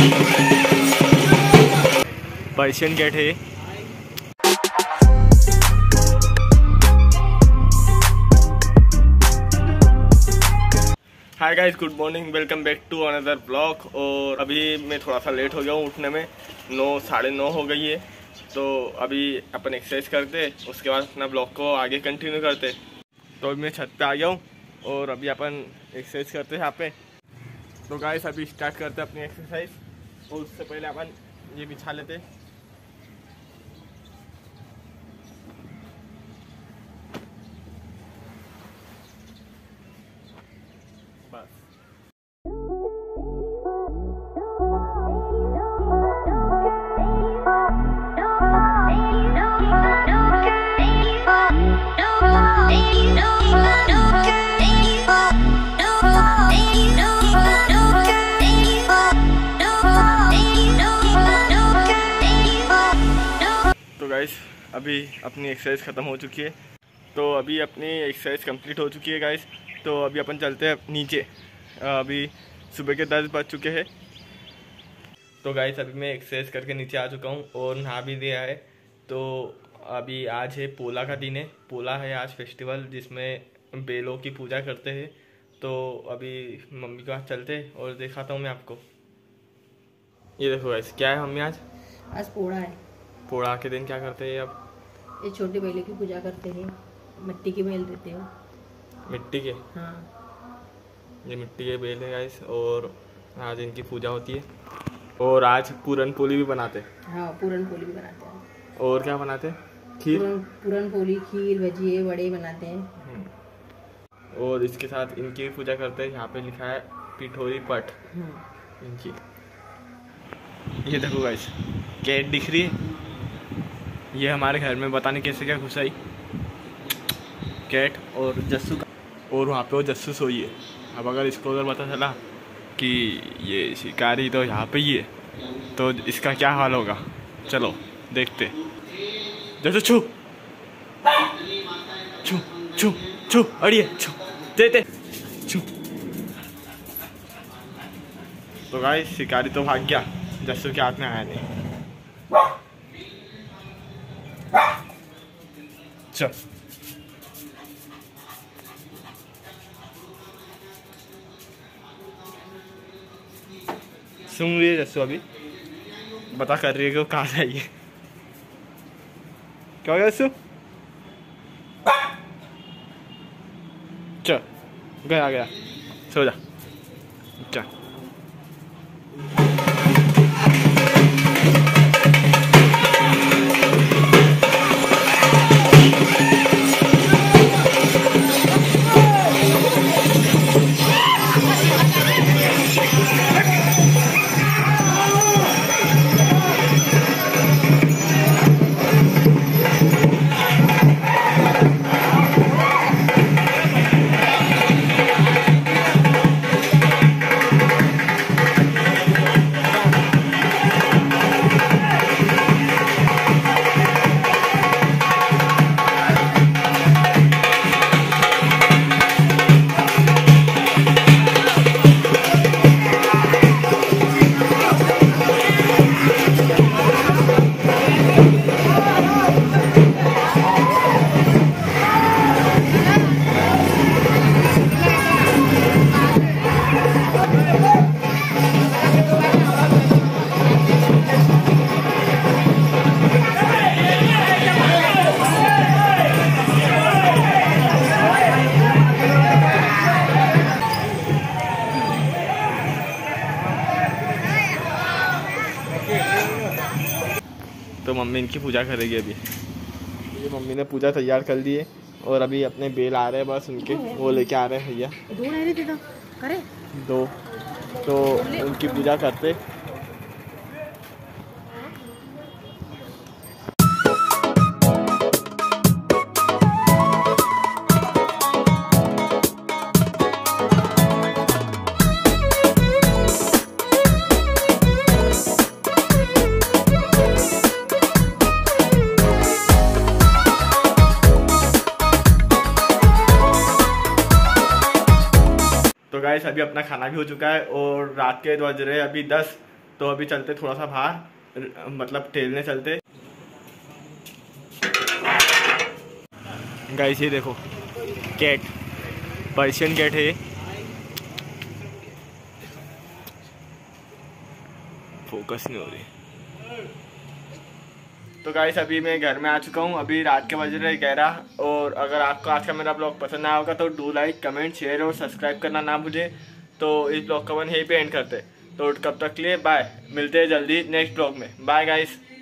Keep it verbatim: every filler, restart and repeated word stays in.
Persian cat है। Hi guys, good morning, welcome back to another blog. और अभी मैं थोड़ा सा लेट हो गया हूँ उठने में, नौ साढ़े नौ हो गई है। तो अभी अपन एक्सरसाइज करते, उसके बाद अपना ब्लॉग को आगे कंटिन्यू करते। तो अभी मैं छत पे आ गया हूँ और अभी अपन एक्सरसाइज करते हैं यहाँ पे। तो गाइस अभी स्टार्ट करते हैं अपनी एक्सरसाइज, और उससे पहले अपन ये बिछा लेते। बस तो गाइस अभी अपनी एक्सरसाइज ख़त्म हो चुकी है। तो अभी अपनी एक्सरसाइज कंप्लीट हो चुकी है गाइस। तो अभी अपन चलते हैं नीचे। अभी सुबह के दस बज चुके हैं। तो गाइस अभी मैं एक्सरसाइज करके नीचे आ चुका हूँ और नहा भी दिया है। तो अभी आज है पोला का दिन है। पोला है आज फेस्टिवल, जिसमें बेलों की पूजा करते हैं। तो अभी मम्मी के पास चलते हैं और दिखाता हूँ मैं आपको। ये देखो गाइस, क्या है मम्मी आज? आज पोड़ा है। पोड़ा के दिन क्या करते हैं? अब ये छोटे बेले की पूजा करते हैं, मिट्टी के बेल देते हैं। मिट्टी के? हाँ, ये मिट्टी के बेल है गाइस, और आज इनकी पूजा होती है। और आज पूरन पोली भी बनाते हैं। हाँ, पूरन पोली भी बनाते हैं। और क्या बनाते हैं? खीर, पूरन पूरन पोली, खीर, भजिए, वड़े बनाते हैं। और इसके साथ इनकी पूजा करते हैं। यहाँ पे लिखा है पिठोरी पट इनकी। ये देखो गाइस, कैट दिख रही है। ये हमारे घर में पता नहीं कैसे क्या घुस आई कैट। और जस्सू का, और वहाँ पे वो जस्सू सोई है। अब अगर इसको अगर पता चला कि ये शिकारी तो यहाँ पे ही है, तो इसका क्या हाल होगा। चलो देखते। जैसे छू छू छू छू अड़िए छू देते छू। तो गाइस शिकारी तो भाग गया, जस्सू के हाथ में आया नहीं। चल सुन रही है जस्सू, अभी बता कर रही है कि वो कहाँ से आई है। क्या हो गया जस्सू? चल गया गया, सो जा। चल तो मम्मी इनकी पूजा करेगी अभी। ये मम्मी ने पूजा तैयार कर दी है और अभी अपने बेल आ रहे हैं, बस उनके वो लेके आ रहे हैं भैया। दो रह रहे तो करे दो, तो उनकी पूजा करते। गाइस अभी अपना खाना भी हो चुका है और रात के बज रहे अभी दस तो अभी चलते थोड़ा सा बाहर, मतलब टहलने चलते। गाइस ये देखो कैट, पर्शियन कैट है ये। फोकस नहीं हो रही। तो गाइस अभी मैं घर में आ चुका हूँ, अभी रात के बज रहे ग्यारह। और अगर आपको आज का मेरा ब्लॉग पसंद आया होगा तो डू लाइक, कमेंट, शेयर और सब्सक्राइब करना ना भूले। तो इस ब्लॉग का वन यहीं पे एंड करते। तो कब तक के लिए बाय, मिलते हैं जल्दी नेक्स्ट ब्लॉग में। Bye guys.